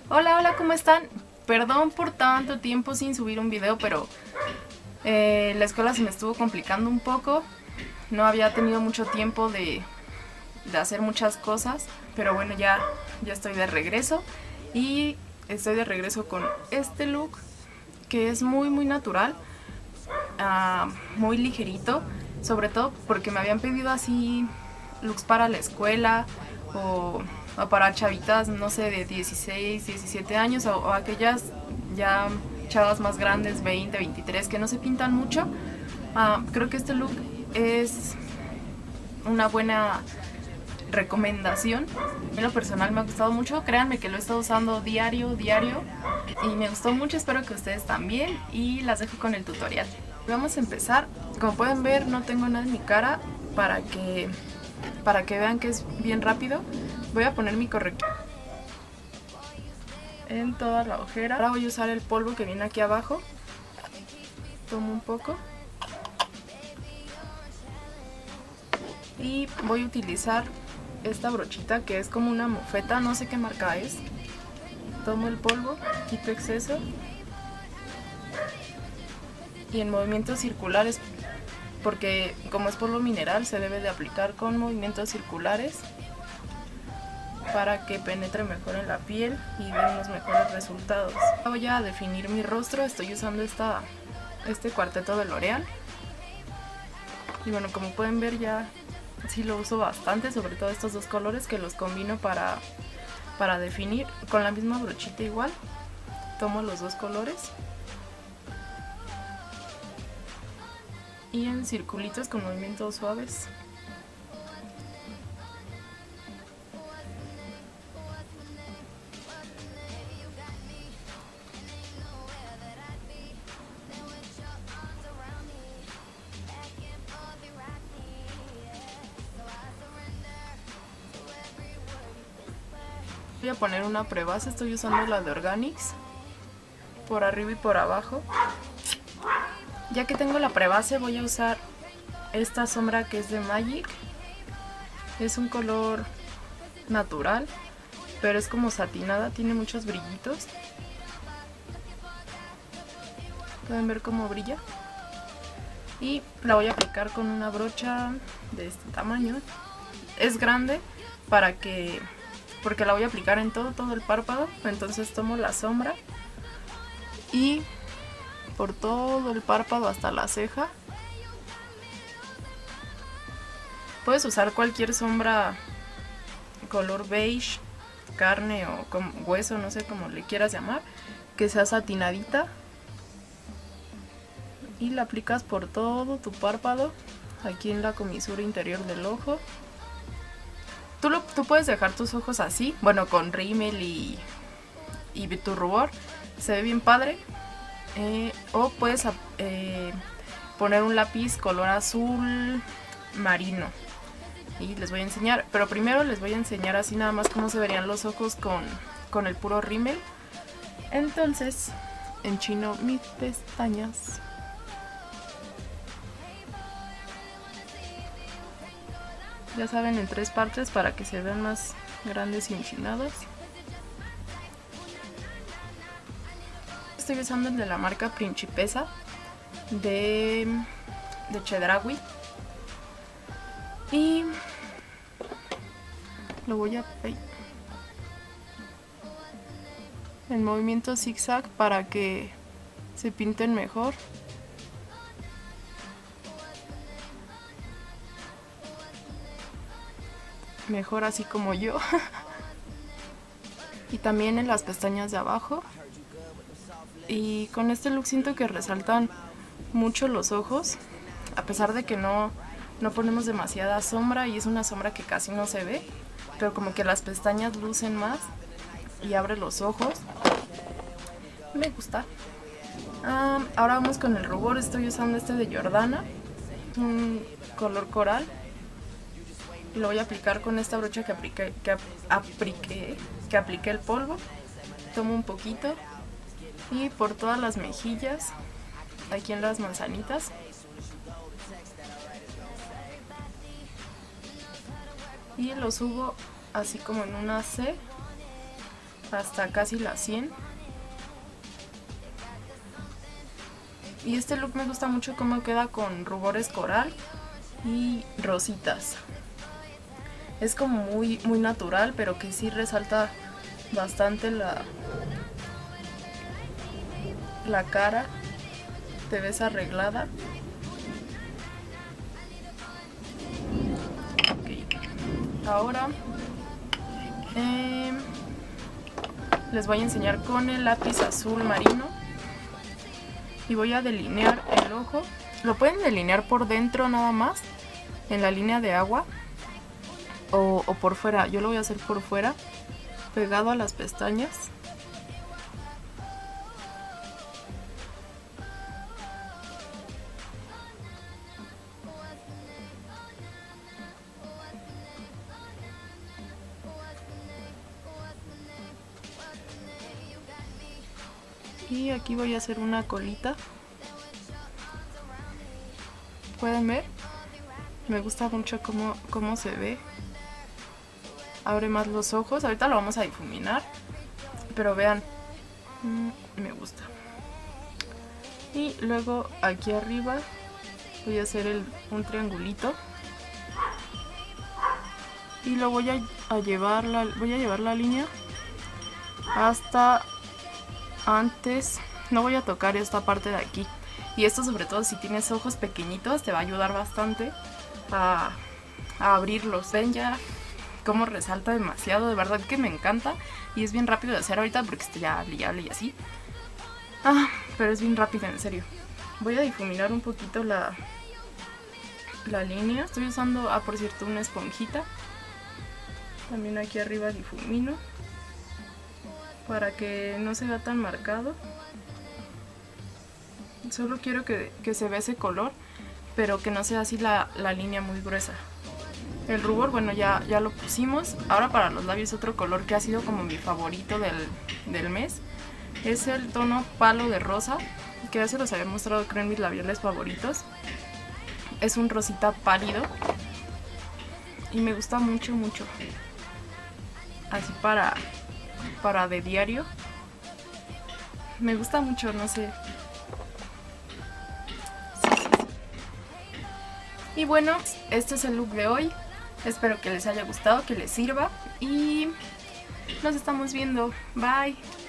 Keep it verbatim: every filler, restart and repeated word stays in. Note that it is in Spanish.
Hola, hola, ¿cómo están? Perdón por tanto tiempo sin subir un video, pero eh, la escuela se me estuvo complicando un poco. No había tenido mucho tiempo de, de hacer muchas cosas, pero bueno, ya, ya estoy de regreso. Y estoy de regreso con este look, que es muy, muy natural, uh, muy ligerito. Sobre todo porque me habían pedido así looks para la escuela o, o para chavitas, no sé, de dieciséis, diecisiete años o, o aquellas ya chavas más grandes, veinte, veintitrés, que no se pintan mucho. Uh, creo que este look es una buena recomendación. En lo personal me ha gustado mucho, créanme que lo he estado usando diario, diario y me gustó mucho, espero que ustedes también y las dejo con el tutorial. Vamos a empezar. Como pueden ver, no tengo nada en mi cara para que, para que vean que es bien rápido. Voy a poner mi corrector en toda la ojera. Ahora voy a usar el polvo que viene aquí abajo. Tomo un poco. Y voy a utilizar esta brochita que es como una mofeta, no sé qué marca es. Tomo el polvo, quito exceso. Y en movimientos circulares, porque como es polvo mineral se debe de aplicar con movimientos circulares para que penetre mejor en la piel y dé unos mejores resultados. Voy a definir mi rostro, estoy usando esta, este cuarteto de L'Oreal y bueno, como pueden ver ya sí lo uso bastante, sobre todo estos dos colores que los combino para, para definir con la misma brochita igual. Tomo los dos colores y en circulitos con movimientos suaves. Voy a poner una prebase, estoy usando la de Organics por arriba y por abajo. Ya que tengo la prebase voy a usar esta sombra que es de Magic. Es un color natural, pero es como satinada, tiene muchos brillitos. Pueden ver cómo brilla. Y la voy a aplicar con una brocha de este tamaño. Es grande para que, porque la voy a aplicar en todo, todo el párpado. Entonces tomo la sombra y por todo el párpado hasta la ceja. Puedes usar cualquier sombra color beige, carne o con hueso, no sé cómo le quieras llamar, que sea satinadita. Y la aplicas por todo tu párpado, aquí en la comisura interior del ojo. Tú, lo, tú puedes dejar tus ojos así, bueno, con rímel y, y tu rubor, se ve bien padre. Eh, o puedes eh, poner un lápiz color azul marino y les voy a enseñar, pero primero les voy a enseñar así nada más cómo se verían los ojos con, con el puro rímel. Entonces enchino mis pestañas ya saben, en tres partes para que se vean más grandes y enchinadas. Estoy usando el de la marca Principessa de, de Chedraui y lo voy a pegar en movimiento zigzag para que se pinten mejor. Mejor así como yo. Y también en las pestañas de abajo. Y con este look siento que resaltan mucho los ojos, a pesar de que no, no ponemos demasiada sombra y es una sombra que casi no se ve, pero como que las pestañas lucen más y abre los ojos. Me gusta. Ah, ahora vamos con el rubor, estoy usando este de Jordana, un color coral. Y lo voy a aplicar con esta brocha que apliqué, que apliqué, que apliqué el polvo. Tomo un poquito y por todas las mejillas, aquí en las manzanitas. Y lo subo así como en una C hasta casi la sien. Y este look me gusta mucho cómo queda con rubores coral y rositas. Es como muy, muy natural, pero que sí resalta bastante la, la cara. Te ves arreglada. Okay. Ahora eh, les voy a enseñar con el lápiz azul marino. Y voy a delinear el ojo. Lo pueden delinear por dentro nada más, en la línea de agua, o, o por fuera. Yo lo voy a hacer por fuera, pegado a las pestañas. Y aquí voy a hacer una colita. ¿Pueden ver? Me gusta mucho cómo, cómo se ve. Abre más los ojos. Ahorita lo vamos a difuminar. Pero vean, mmm, me gusta. Y luego aquí arriba voy a hacer el, un triangulito. Y lo voy a, a llevar la, voy a llevar la línea hasta antes. No voy a tocar esta parte de aquí. Y esto, sobre todo si tienes ojos pequeñitos, te va a ayudar bastante a, a abrirlos. Ven ya cómo resalta demasiado, de verdad que me encanta. Y es bien rápido de hacer ahorita porque estoy ya hable y hable y así. Ah, pero es bien rápido, en serio. Voy a difuminar un poquito la, la línea. Estoy usando, ah, por cierto, una esponjita. También aquí arriba difumino, para que no se vea tan marcado. Solo quiero que, que se vea ese color, pero que no sea así la, la línea muy gruesa. El rubor, bueno, ya, ya lo pusimos. Ahora para los labios, otro color que ha sido como mi favorito del, del mes es el tono palo de rosa, que ya se los había mostrado, creo, en mis labiales favoritos. Es un rosita pálido y me gusta mucho, mucho. Así para, para de diario. Me gusta mucho, no sé. Y bueno, este es el look de hoy. Espero que les haya gustado, que les sirva. Y nos estamos viendo. Bye.